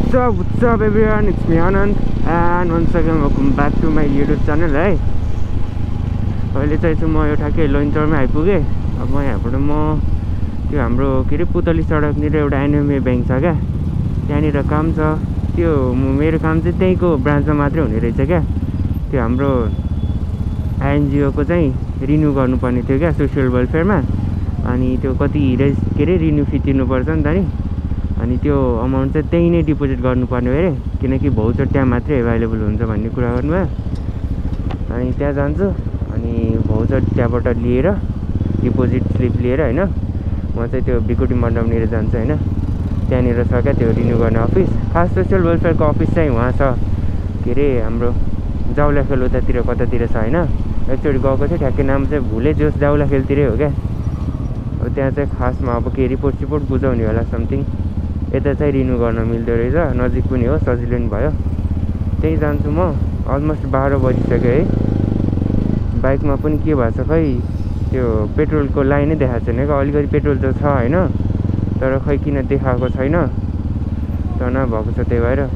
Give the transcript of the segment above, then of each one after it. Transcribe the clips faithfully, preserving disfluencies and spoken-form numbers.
What's up, what's up everyone, it's me Anand and once again welcome back to my YouTube channel है। अहिले चाहिँ म यो ठ्याक्कै लोइन्चरमा आइपुगेँ। अब म यहाँबाट म त्यो हाम्रो के अरे पुतली सडकनिर एउटा एनएमए ब्याङ्क छ क्या, त्यहाँनिर काम छ। त्यो मेरो काम चाहिँ त्यहीँको ब्रान्चमा मात्रै हुने रहेछ क्या। त्यो हाम्रो आइएनजिओको चाहिँ रिन्यू गर्नुपर्ने थियो क्या सोसियल वेलफेयरमा। अनि त्यो कति रेज के अरे रिन्यू फी तिर्नुपर्छ नि त नि, अनि त्यो अमाउन्ट चाहिँ त्यही नै डिपोजिट गर्नुपर्ने अरे, किनकि भाउचर त्यहाँ मात्रै एभाइलेबल हुन्छ भन्ने कुरा गर्नुभयो। अनि त्यहाँ जान्छु, अनि भाउचर त्यहाँबाट लिएर डिपोजिट स्लिप लिएर होइन, म चाहिँ त्यो बिकुटी मण्डपनिर जान्छु होइन। त्यहाँनिर छ क्या त्यो रिन्यू गर्ने अफिस। खास सोसियल वेलफेयरको अफिस चाहिँ उहाँ छ के अरे हाम्रो जाउलाखेल उतातिर कतातिर छ होइन। एकचोटि गएको थियो, ठ्याक्कै नाम चाहिँ भुलेँ, जोस् जाउलाखेलतिरै हो क्या। अब त्यहाँ चाहिँ खासमा अब के रिपोर्ट सिपोर्ट बुझाउने होला समथिङ। यता चाहिँ रिन्यू गर्न मिल्दो रहेछ, नजिक पनि हो, सजिलो पनि भयो। त्यही जान्छु म। अलमोस्ट बाह्र बजिसक्यो है। बाइकमा पनि के भएको छ खै, त्यो पेट्रोलको लाइनै देखाएको छैन क्या। अलिकति पेट्रोल त छ होइन, तर खै किन देखाएको छैन, तनाव भएको छ। त्यही भएर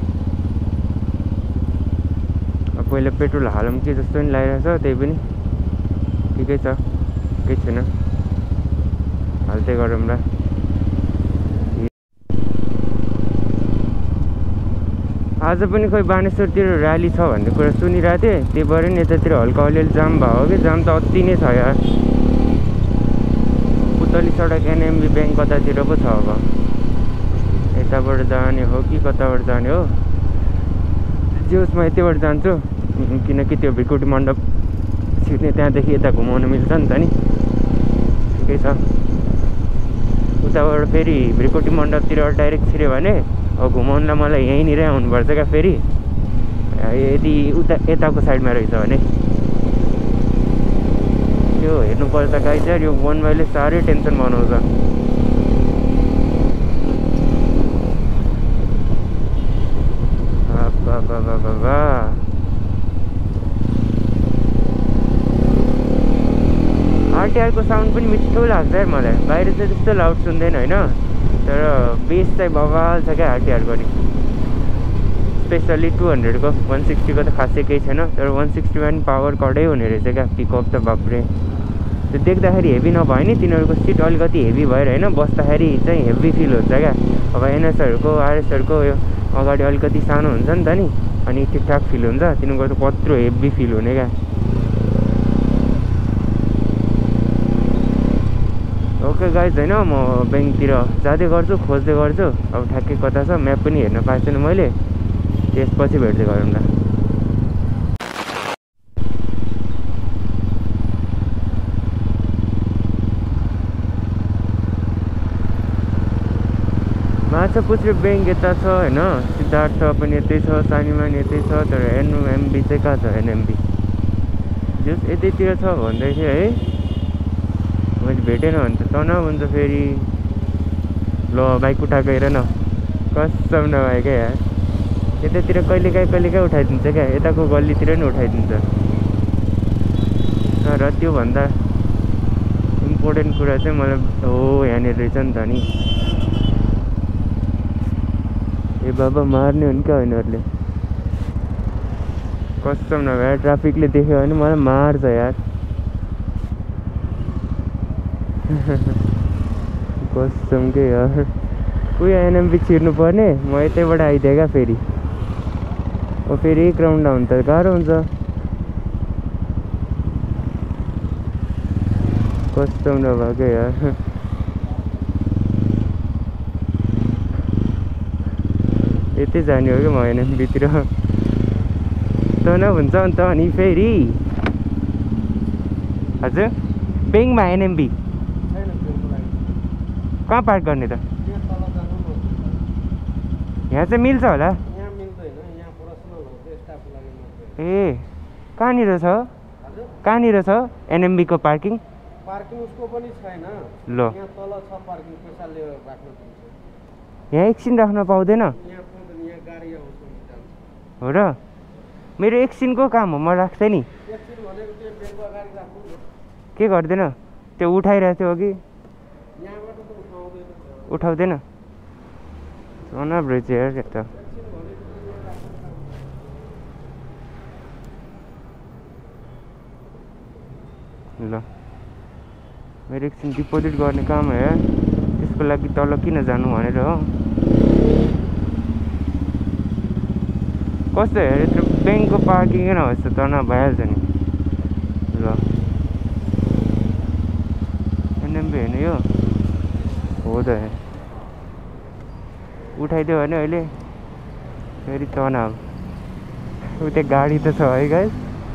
अब पहिला पेट्रोल हालौँ के जस्तो पनि लागिरहेछ। त्यही पनि ठिकै छ, केही छैन, हाल्दै गरौँला। आज पनि खोइ बानेश्वरतिर र्याली छ भन्ने कुरा सुनिरहेको थिएँ, त्यही भएर नि यतातिर हल्का अलिअलि जाम भयो कि। जाम त अति नै छ यार। पुतली सडक एनएमबी ब्याङ्क कतातिर पो छ, अब यताबाट जाने हो कि कताबाट जाने हो। जे म यतिबाट जान्छु, किनकि त्यो भिकुटी मण्डप छिर्ने त्यहाँदेखि यता घुमाउनु मिल्छ नि त नि, ठिकै छ। उताबाट फेरि भिकुटी मण्डपतिर डाइरेक्ट छिर्यो भने अब घुमाउनुलाई मलाई यहीँनिरै आउनुपर्छ क्या फेरि, यदि उता यताको साइडमा रहेछ भने। त्यो हेर्नुपर्छ गाइज यार, यो वान वेले साह्रै टेन्सन बनाउँछ। बाबा आरटिआरको साउन्ड पनि मिठो लाग्छ यार मलाई। बाहिर चाहिँ त्यस्तो लाउड सुन्दैन होइन, तर बेस चाहिँ बवाल छ क्या आरटिआरको नि। स्पेसल्ली टू हन्ड्रेडको, वान सिक्सटीको त खासै केही छैन, तर वान सिक्सटीमा पनि पावर कडै हुने रहेछ क्या। पिकअप त बाप्रे, त्यो देख्दाखेरि हेभी नभए नि तिनीहरूको सिट अलिकति हेभी भएर होइन, बस्दाखेरि चाहिँ हेभी फिल हुन्छ क्या। अब एनएसहरूको आरएसहरूको यो अगाडि अलिकति सानो हुन्छ नि त नि, अनि ठिकठाक फिल हुन्छ। तिनीहरूको त कत्रो हेभी फिल हुने क्या। ओके गाइज होइन, म ब्याङ्कतिर जाँदै गर्छु, खोज्दै गर्छु। अब ठ्याक्कै कता छ म्याप पनि हेर्न पाएको छैन मैले, त्यसपछि भेट्दै गरौँ न। माछापुच्छ्रे ब्याङ्क यता छ होइन, सिद्धार्थ पनि यतै छ, सानीमा पनि यतै छ, तर एनएमबी चाहिँ कहाँ छ? एनएमबी जस यतैतिर छ भन्दै थियो है, मैले भेटेन भने त तनाव हुन्छ फेरि। ल बाइक उठाएको हेर न, कसम नभए क्या यार। यतातिर कहिलेकाहीँ कहिलेकाहीँ उठाइदिन्छ क्या, यताको गल्लीतिर नि उठाइदिन्छ। तर त्योभन्दा इम्पोर्टेन्ट कुरा चाहिँ मलाई हो यहाँनिर रहेछ नि त नि। ए बाबा मार्ने हो नि क्या यिनीहरूले, कसम नभए ट्राफिकले देख्यो भने मलाई मार्छ यार। कसम के यार, उयो एनएमबी छिर्नु पर्ने, म यतैबाट आइदिएँ क्या फेरि। ओ फेरि एक राउन्ड आउनु त गाह्रो हुन्छ, कसम नभएको यार। यतै जाने हो क्या म एनएमबीतिर, तनाव हुन्छ अन्त। अनि फेरि हजुर ब्याङ्कमा एनएमबी कहाँ पार्क गर्ने त? यहाँ चाहिँ मिल्छ होला? ए कहाँनिर छ, कहाँनिर छ एनएमबीको पार्किङ? पार्किङ उसको पनि छैन। ल यहाँ तल छ पार्किङ, पैसा लिएर राख्नु पर्छ। यहाँ एकछिन राख्न पाउँदैन? यहाँ पाउँदैन, यहाँ गाडी आउँछ हो र? मेरो एकछिनको काम हो, म राख्थेँ नि। एकछिन भनेको त्यो ब्याङ्कको अगाडि राख्नु। के गर्दैन? त्यो उठाइरहेको थियो कि? यहाँबाट त उठाउँदैन। उठाउँदैन? तनाव रहेछ यार यता। ल मेरो एकछिन डिपोजिट गर्ने काम हो यार, त्यसको लागि तल किन जानु भनेर हो। कस्तो हेर यत्रो ब्याङ्कको पार्किङ किन भएछ त न भइहाल्छ नि। ल एनएमबी होइन यो हो त, उठाइदियो भने अहिले फेरि तनाव। उतै गाडी त छ है गाइस।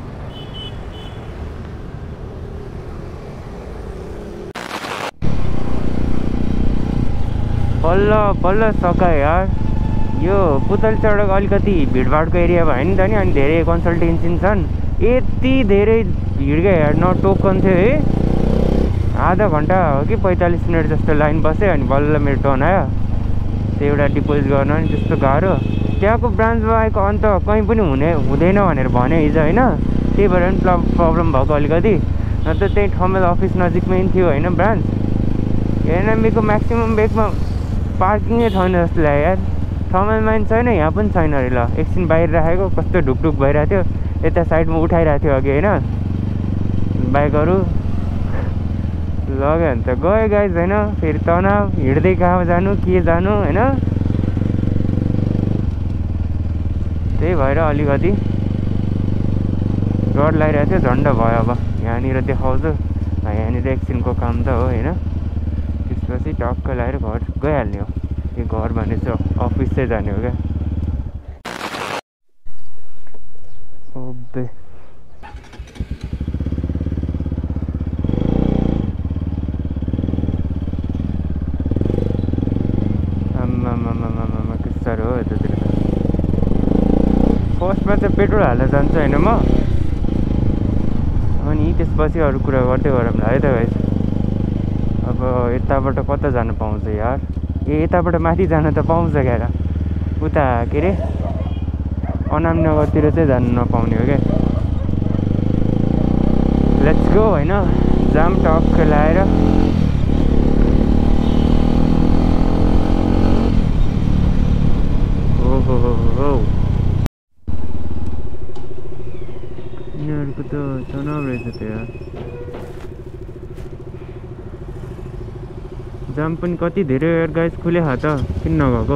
बल्ल बल्ल सकायो यार। यो पुतल सडक अलिकति भिडभाडको एरिया भयो नि त नि, अनि धेरै कन्सल्टेन्सी छन्। यति धेरै भिड क्या यार, न टोकन थियो है। आधा घन्टा हो कि पैँतालिस मिनट जस्तो लाइन बस्यो, अनि बल्ल मेरो टर्न आयो। त्यो एउटा डिपोजिट गर्न नि त्यस्तो गाह्रो। त्यहाँको ब्रान्च बाहेक अन्त कहीँ पनि हुने हुँदैन भनेर भन्यो हिजो होइन, त्यही भएर पनि प्रब्लम भएको अलिकति। न त त्यही ठमेल अफिस नजिकमै थियो होइन ब्रान्च। एनएमबीको म्याक्सिमम् बेगमा पार्किङै छैन जस्तो लाग्यो यार। ठमेलमा पनि छैन, यहाँ पनि छैन अरे। ल एकछिन बाहिर राखेको कस्तो ढुकढुक भइरहेको थियो, यता साइडमा उठाइरहेको थियो अघि होइन बाइकहरू। लग्यो भने त गयो गाइज होइन, फेरि तनाव, हिँड्दै कहाँ जानु के जानु होइन। त्यही भएर अलिकति डर लागिरहेको थियो। झन्डा भयो अब यहाँनिर देखाउँछु, यहाँनिर एकछिनको काम त हो होइन। त्यसपछि टक्क लगाएर घर गइहाल्ने हो। यो घर भनेपछि अफिस चाहिँ जाने हो क्या। ओबे आम्मामामामामा के साह्रो हो यतातिर। फर्स्टमा चाहिँ पेट्रोल हालेर जान्छु होइन म, अनि त्यसपछि अरू कुरा गर्दै गरौँ ल है त गाइस। अब यताबाट कता जानु पाउँछ यार? ए यताबाट माथि जान त पाउँछ क्या, उता के अरे अनामनगरतिर चाहिँ जानु नपाउने हो क्या। लेट्स गो होइन, जाम टक्क लाएर। ओहो हो यिनीहरूको त तनाव रहेछ त यार। जाम पनि कति धेरै यार गाइस खुले खा त, किन नगएको।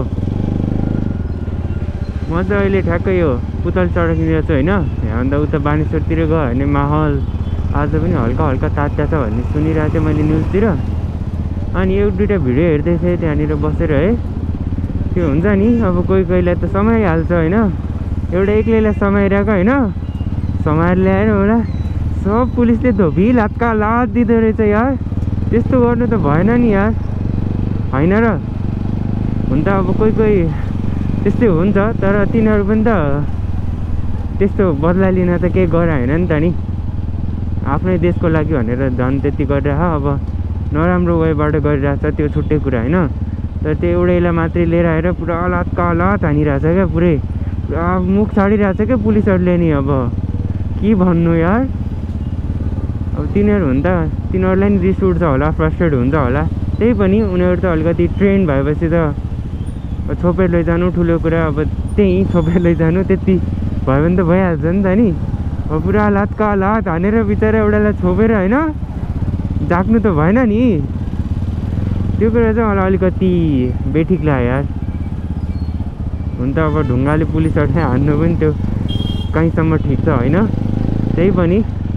म चाहिँ अहिले ठ्याक्कै यो पुतल सडकतिर छु होइन। यहाँभन्दा उता बानेश्वरतिर गयो भने माहौल आज पनि हल्का हल्का तात्या छ भन्ने सुनिरहेको थिएँ मैले न्युजतिर। अनि एक दुईवटा भिडियो हेर्दै थिएँ त्यहाँनिर बसेर है। त्यो हुन्छ नि अब कोही कोहीलाई त समाइहाल्छ होइन, एउटा एक्लैलाई समाइरहेको होइन, समाएर ल्याएर होला सब पुलिसले धोबी लात्का लात दिँदो रहेछ यार। त्यस्तो गर्नु त भएन नि यार होइन र। हुन त अब कोही कोही त्यस्तै हुन्छ, तर तिनीहरू पनि त त्यस्तो बदला लिन त केही गरे होइन नि त नि। आफ्नै देशको लागि भनेर झन् त्यति गरिरह। अब नराम्रो वेबाट गरिरहेछ त्यो छुट्टै कुरा होइन, तर त्यो एउटैलाई मात्रै लिएर आएर पुरा लात्का लात हानिरहेछ क्या, पुरै पुरा मुख छाडिरहेछ क्या पुलिसहरूले नि। अब के भन्नु यार, अब तिनीहरू हुन त तिनीहरूलाई नि रिस उठ्छ होला, फ्रस्ट्रेट हुन्छ होला। त्यही पनि उनीहरू त अलिकति ट्रेन भएपछि त छोपेर लैजानु ठुलो कुरा, अब त्यहीँ छोपेर लैजानु त्यति भयो भने त भइहाल्छ नि त नि। अब पुरा लातका लात हानेर बिचरा एउटालाई छोपेर होइन जाग्नु त भएन नि। त्यो कुरा चाहिँ मलाई अलिकति बेठिक लाग्यो यार। हुन त अब ढुङ्गाले पुलिसहरूलाई हान्नु पनि त्यो कहीँसम्म ठिक छ होइन। त्यही पनि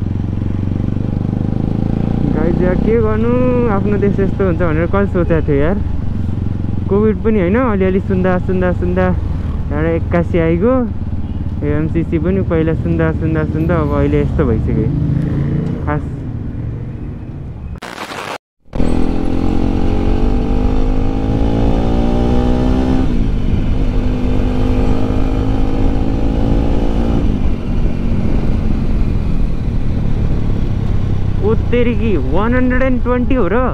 गाइज यार के गर्नु, आफ्नो देश यस्तो हुन्छ भनेर कहिले सोचेको थियो यार। कोभिड पनि होइन अलिअलि सुन्दा सुन्दा सुन्दा त्यहाँबाट एक्कासी आइगयो। एमसिसी पनि पहिला सुन्दा सुन्दा सुन्दा अब अहिले यस्तो भइसक्यो खास। तेरिकी वान हन्ड्रेड एन्ड ट्वेन्टी हो र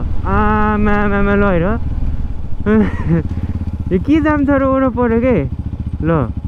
आमामा ल हेर। यो के जाम छ र ओर पऱ्यो के ल।